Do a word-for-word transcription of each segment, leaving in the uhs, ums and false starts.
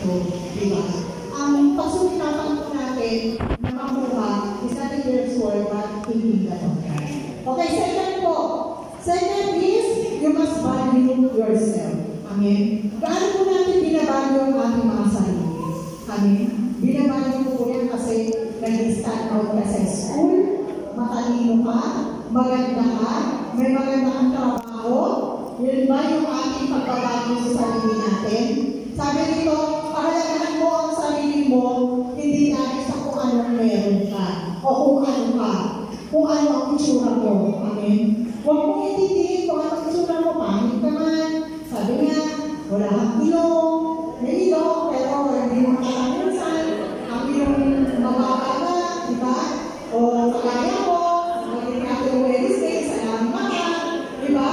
ito. Diba? Ang pagsulitapan po natin na makuha is not a year's work but in kingdom of God. Okay, second po. Second is, you must value yourself. Amen? Paano po natin binavalue ang ating mga sarili? Amen? Binavalue po po yan kasi nag-stand out ka sa school, matalino ka, maganda ka, may maganda kang trabaho. Yun ba yung ating pagbabalyo sa sarili natin? Sabi nito, pahalagahan mo ang sarili mo, hindi dahil sa kung anong meron ka, o kung ano ka, kung ano ang itsura mo. Amen? Huwag mong itindihin kung ano ang itsura mo, pangit ka man. Sabi nga, wala kang ilong, may ilong, pero hindi mo kakaminsan, ang ilong mababa na, di ba? O kagaya ko, magiging ako Wednesday, sa lama ka, di ba?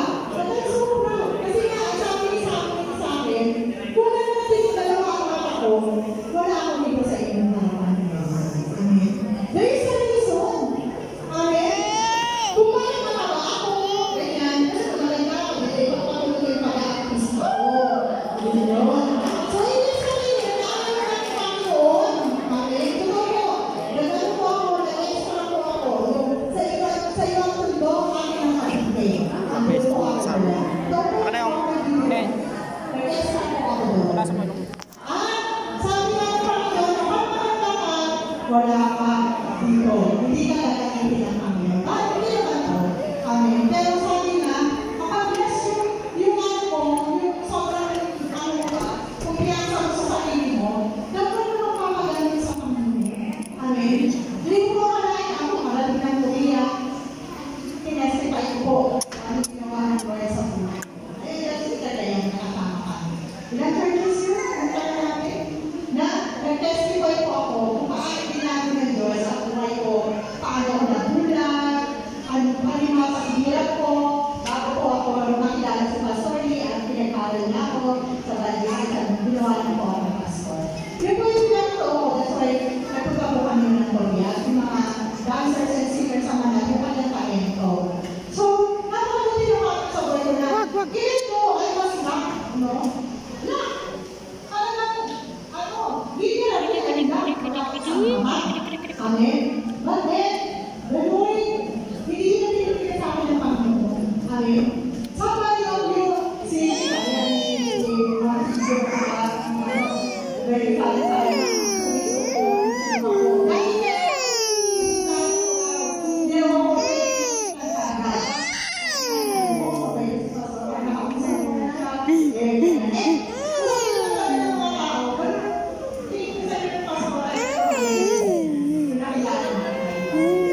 Kasi nga, sabi ni sa akin, sa akin, kung ano natin yung dalawa ang mata ko, wala akong dito sa inyong harapan. Amen? There is a reason. Amen? Kung bakit mataba ako, ganyan, kasi maganda ako, hindi pa patulog yung pag-aapis ako. Gano'n. So, hindi sabihin, nag-aaral na ng Panginoon. Amen? Totoo po. Nagano po ako, nag-extra po ako. Sa iba, sa ibang tundo, akin ang kapitay. Amen po ako. Ano yung eh? Nag-extra po ako doon. Wala sa mga At sabi nga ng Panginoon, kapag maganda ka, wala ka dito. Hindi ka gagamitin ng Panginoon. Ah, hindi naman po. Amen. Pero sabi nga, kapag bless yung, yung ano mo, yung sobrang ano mo ka, kung piyasa mo sa sarili mo, dapat mo magpapagamit sa Panginoon. Amen. Hindi ko akalain ako, malalim ng Korea, tinestify ko po, ano ginawa ng Korea sa buhay. Eh, kasi kaya yung nakasama kami. Ilang churches yun, ang tayo natin, na nag-testify po ako kung paano ginagawa ng Diyos sa buhay ko, paano ako nabulag, ano pa yung mga paghihirap ko, bago po ako makilala si Pastor Lee, at pinag-aral na ako sa Balihan, at ginawa na po ako ng Pastor. Yun po yung pinagtoo ko, that's why nagpunta po kami ng Korea, yung mga dancers and singers sa Manila, yung kanyang talento. So, napakabuti naman ako sa buhay ko na, even though I was not, no? Na! Ano ano? Hindi na rin ay na, Amen? But then, the Lord, hindi na pinipili sa akin ng Panginoon. Amen? Somebody of you, si, ayan, si, si, very satisfied.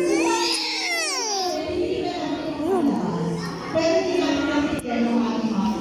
Pero hindi namin nakikita ng ating mga